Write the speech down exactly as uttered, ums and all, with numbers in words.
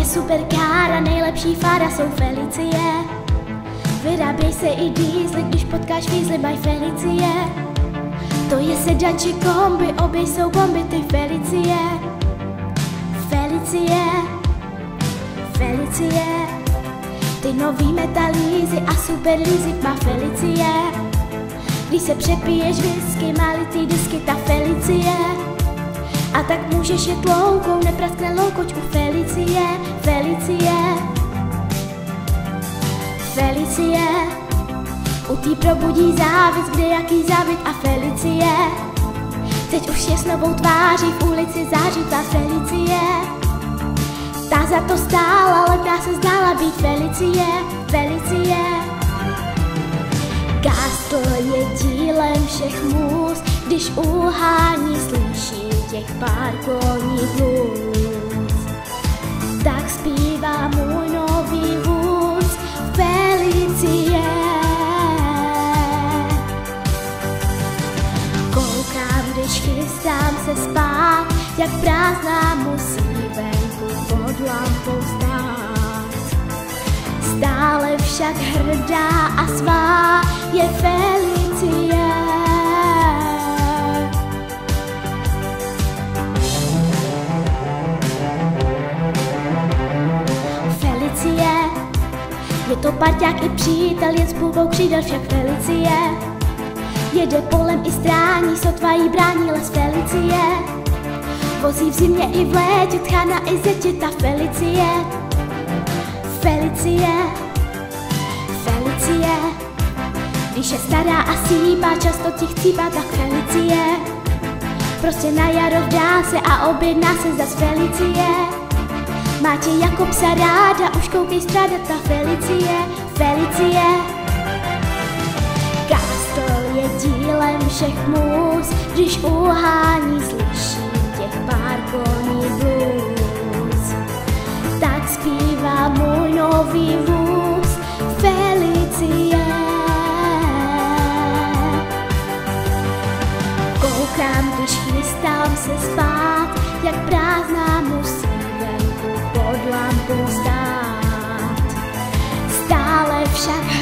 supercar a nejlepší fára jsou Felicie. Vyráběj se i diesely, když potkáš vízly by Felicie. To je sedan či kombi, obě jsou bomby, ty Felicie. Felicie, Felicie. Ty nový metalízy a superlízy má Felicie. Když se přepiješ whisky, má litý disky, ta Felicie. A tak můžeš jet loukou, nepraskne loukoč u Felicie. Felicie, Felicie. U tý probudí závis, kde jaký závit a Felicie. Teď už je s novou tváří, v ulici září ta Felicie. Ta za to stála, letná se zdála být Felicie. Felicie. Castle je dílem všech mus, když uhání slyším těch pár koní blues. Tak zpívá můj nový vůz Felicie. Koukám, když chystám se spát, jak prázdná musí venku pod lampou stát. Stále však hrdá a svá je Felicie. Felicie, je to parťák i přítel, jen s půlkou křídel však Felicie. Jede polem i strání, sotva jí brání les Felicie. Vozí v zimě i v létě, tchána i zetě, ta Felicie. Felicie, Felicie. Když je stará a sípá, často ti chcípá, tak Felicie. Prostě na jaro vdá se a objedná se zas Felicie. Má tě jako psa ráda, už koukej strádat, ta Felicie. Felicie. Castle je dílem všech mus, když uhání slyším těch pár koní blues. Tak zpívá můj nový vůz Felicie. Koukám, když chystám se spát, jak prázdná musí venku pod lampou stát. Stále však